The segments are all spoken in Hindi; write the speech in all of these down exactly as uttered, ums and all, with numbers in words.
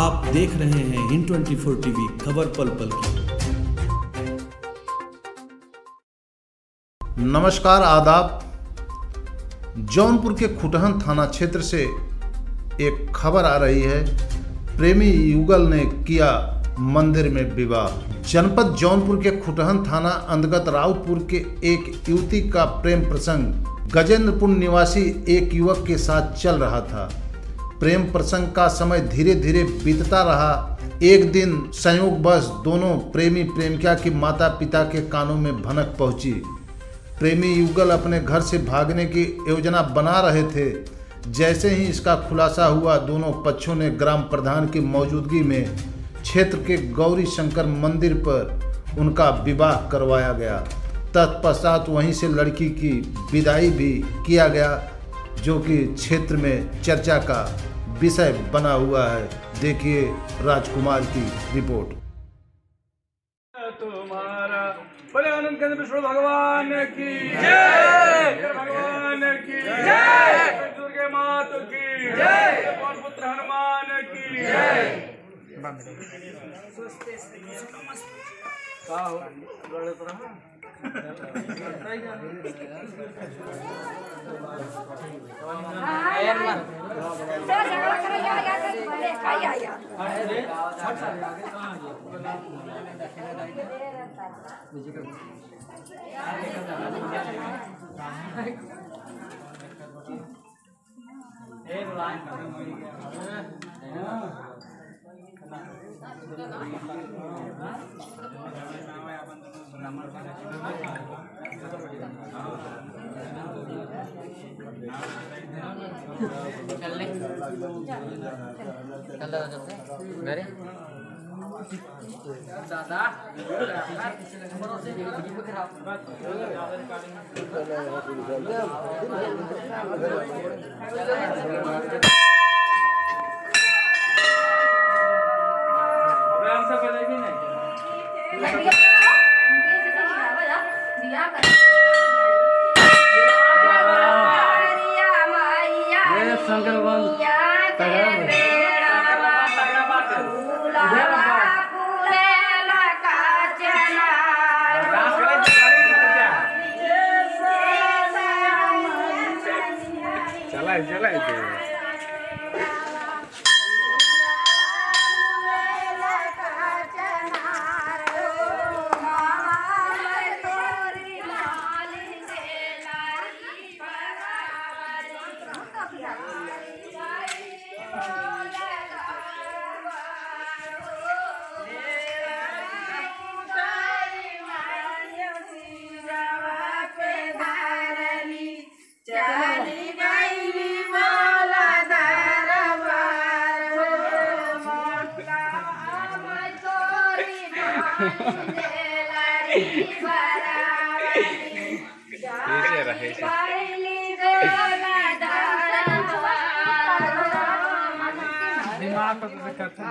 आप देख रहे हैं हिंद ट्वेंटी फोर टीवी, खबर पल पल की। नमस्कार, आदाब। जौनपुर के खुटहन थाना क्षेत्र से एक खबर आ रही है। प्रेमी युगल ने किया मंदिर में विवाह। जनपद जौनपुर के खुटहन थाना अंतर्गत राउतपुर के एक युवती का प्रेम प्रसंग गजेंद्रपुर निवासी एक युवक के साथ चल रहा था। प्रेम प्रसंग का समय धीरे धीरे बीतता रहा। एक दिन संयोगवश दोनों प्रेमी प्रेमिका की माता पिता के कानों में भनक पहुंची। प्रेमी युगल अपने घर से भागने की योजना बना रहे थे। जैसे ही इसका खुलासा हुआ, दोनों पक्षों ने ग्राम प्रधान की मौजूदगी में क्षेत्र के गौरी शंकर मंदिर पर उनका विवाह करवाया गया। तत्पश्चात वहीं से लड़की की विदाई भी किया गया, जो कि क्षेत्र में चर्चा का विषय बना हुआ है। देखिए राजकुमार की रिपोर्ट। तुम्हारा बोले आनंद केंद्र विष्णु भगवान की जय, भगवान की जय, दुर्गे माता की जय, पवन पुत्र हनुमान की जय। दादा चला चला दिमाग को करता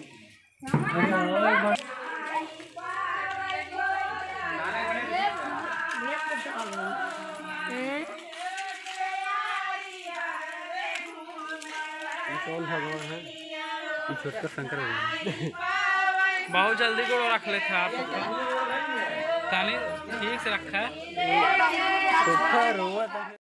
कौन भगवान है? छोटा शंकर भगवान बहुत जल्दी को रख लेते आप तानी ठीक से रखा है।